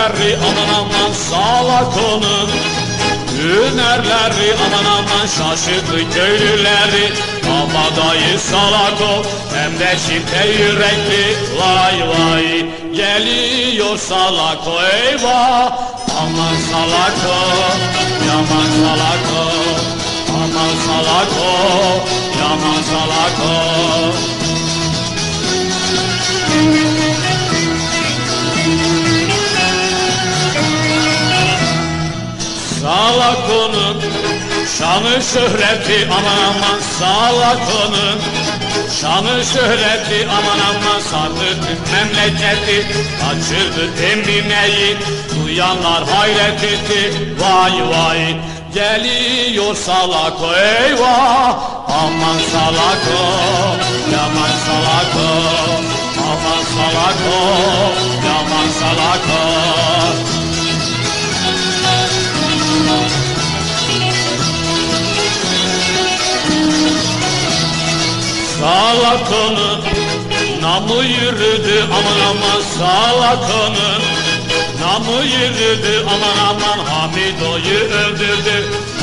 Hünerleri aman aman salak onun. Hünerleri aman aman şaşırttı köylüleri. Kabadayı salak o hem de çifte yürekli. Vay vay geliyor salak o eyvah. Aman salak o, yaman salak o. Aman salak o, yaman salak o. Salak onun şanı şöhreti aman aman salak onun. Şanı şöhreti aman aman sardı tüm memleketi. Kaçırdı Emine'yi duyanlar hayret etti. Vay vay geliyor salak o eyvah. Aman salak o, yaman salak o. Aman salak o, yaman salak o. Salak onun namı yürüdü aman aman salak onun. Namı yürüdü aman aman Hamido'yu öldürdü.